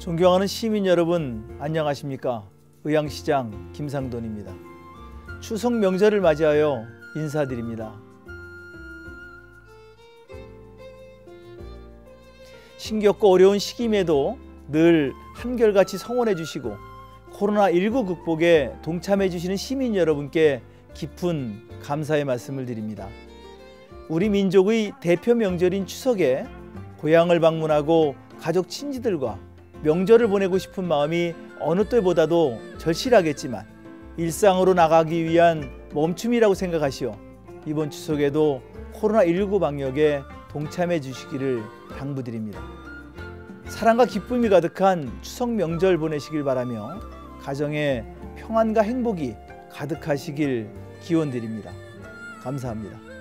존경하는 시민 여러분, 안녕하십니까? 의왕시장 김상돈입니다. 추석 명절을 맞이하여 인사드립니다. 힘겹고 어려운 시기임에도 늘 한결같이 성원해 주시고 코로나19 극복에 동참해 주시는 시민 여러분께 깊은 감사의 말씀을 드립니다. 우리 민족의 대표 명절인 추석에 고향을 방문하고 가족 친지들과 명절을 보내고 싶은 마음이 어느 때보다도 절실하겠지만 일상으로 나가기 위한 멈춤이라고 생각하시어 이번 추석에도 코로나19 방역에 동참해 주시기를 당부드립니다. 사랑과 기쁨이 가득한 추석 명절 보내시길 바라며 가정에 평안과 행복이 가득하시길 기원드립니다. 감사합니다.